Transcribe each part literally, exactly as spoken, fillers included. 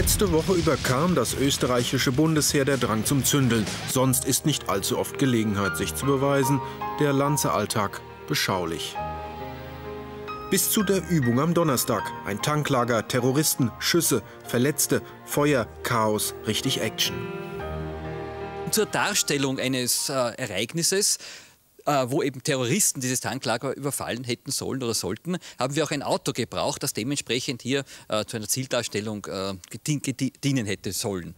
Letzte Woche überkam das österreichische Bundesheer der Drang zum Zündeln. Sonst ist nicht allzu oft Gelegenheit, sich zu beweisen. Der Lanze-Alltag beschaulich. Bis zu der Übung am Donnerstag. Ein Tanklager, Terroristen, Schüsse, Verletzte, Feuer, Chaos, richtig Action. Zur Darstellung eines äh, Ereignisses, äh, wo eben Terroristen dieses Tanklager überfallen hätten sollen oder sollten, haben wir auch ein Auto gebraucht, das dementsprechend hier äh, zu einer Zieldarstellung äh, dienen hätte sollen.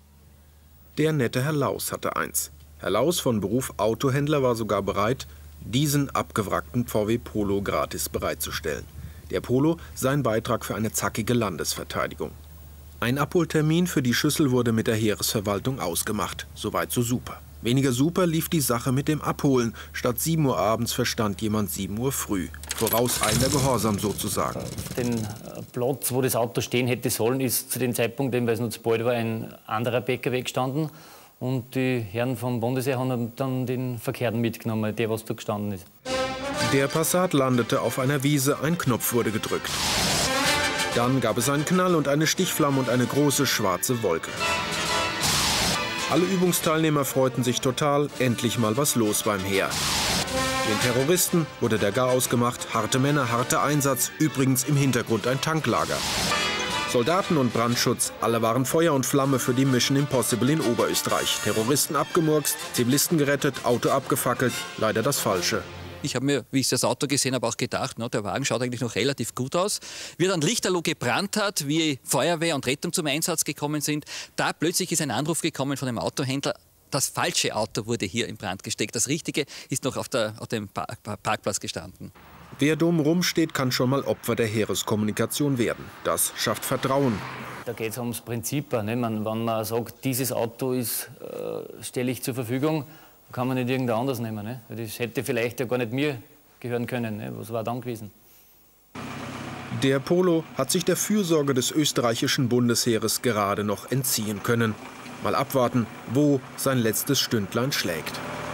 Der nette Herr Laus hatte eins. Herr Laus, von Beruf Autohändler, war sogar bereit, diesen abgewrackten V W Polo gratis bereitzustellen. Der Polo sein Beitrag für eine zackige Landesverteidigung. Ein Abholtermin für die Schüssel wurde mit der Heeresverwaltung ausgemacht. Soweit so super. Weniger super lief die Sache mit dem Abholen. Statt sieben Uhr abends verstand jemand sieben Uhr früh. Vorauseilender Gehorsam sozusagen. Den Platz, wo das Auto stehen hätte sollen, ist zu dem Zeitpunkt, weil es noch zu bald war, ein anderer B K W gestanden. Und die Herren vom Bundesheer haben dann den Verkehrten mitgenommen, der, was da gestanden ist. Der Passat landete auf einer Wiese, ein Knopf wurde gedrückt. Dann gab es einen Knall und eine Stichflamme und eine große schwarze Wolke. Alle Übungsteilnehmer freuten sich total, endlich mal was los beim Heer. Den Terroristen wurde der Garaus gemacht, harte Männer, harter Einsatz, übrigens im Hintergrund ein Tanklager. Soldaten und Brandschutz, alle waren Feuer und Flamme für die Mission Impossible in Oberösterreich. Terroristen abgemurkst, Zivilisten gerettet, Auto abgefackelt, leider das Falsche. Ich habe mir, wie ich das Auto gesehen habe, auch gedacht, ne, der Wagen schaut eigentlich noch relativ gut aus. Wie dann Lichterloh gebrannt hat, wie Feuerwehr und Rettung zum Einsatz gekommen sind, da plötzlich ist ein Anruf gekommen von dem Autohändler, das falsche Auto wurde hier in Brand gesteckt. Das Richtige ist noch auf, der, auf dem Park, Parkplatz gestanden. Wer dumm rumsteht, kann schon mal Opfer der Heereskommunikation werden. Das schafft Vertrauen. Da geht es ums Prinzip. Ne? Man, wenn man sagt, dieses Auto ist, äh, stelle ich zur Verfügung, kann man nicht irgendein anderes nehmen. Ne? Das hätte vielleicht ja gar nicht mir gehören können. Ne? Was war dann gewesen? Der Polo hat sich der Fürsorge des österreichischen Bundesheeres gerade noch entziehen können. Mal abwarten, wo sein letztes Stündlein schlägt.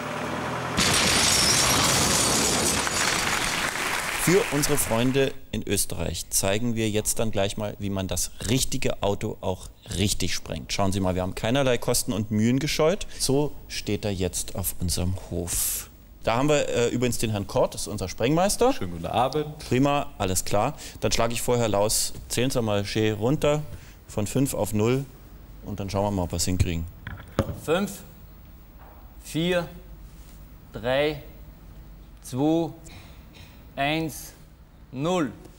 Für unsere Freunde in Österreich zeigen wir jetzt dann gleich mal, wie man das richtige Auto auch richtig sprengt. Schauen Sie mal, wir haben keinerlei Kosten und Mühen gescheut. So steht er jetzt auf unserem Hof. Da haben wir äh, übrigens den Herrn Kort, das ist unser Sprengmeister. Schönen guten Abend. Prima, alles klar. Dann schlage ich vorher Laus, zählen Sie mal schön runter von fünf auf null und dann schauen wir mal, ob wir es hinkriegen. fünf, vier, drei, zwei, eins, null.